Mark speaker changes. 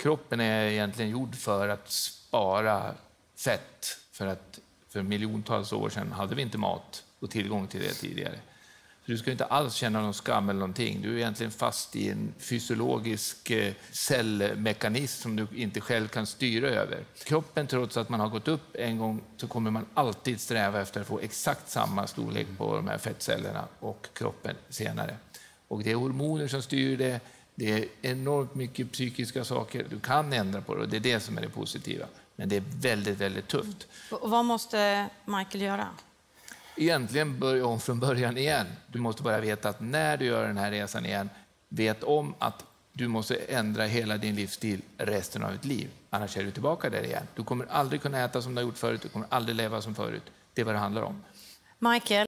Speaker 1: kroppen är egentligen gjord för att spara fett. För miljontals år sedan hade vi inte mat och tillgång till det tidigare. Så du ska inte alls känna någon skam eller någonting. Du är egentligen fast i en fysiologisk cellmekanism som du inte själv kan styra över. Kroppen, trots att man har gått upp en gång, så kommer man alltid sträva efter att få exakt samma storlek på de här fettcellerna och kroppen senare. Och det är hormoner som styr det. Det är enormt mycket psykiska saker. Du kan ändra på det och det är det som är det positiva. Men det är väldigt, väldigt tufft.
Speaker 2: Och vad måste Michael göra?
Speaker 1: Egentligen börja om från början igen. Du måste bara veta att när du gör den här resan igen, vet om att du måste ändra hela din livsstil resten av ditt liv. Annars är du tillbaka där igen. Du kommer aldrig kunna äta som du har gjort förut. Du kommer aldrig leva som förut. Det är vad det handlar om.
Speaker 2: Michael.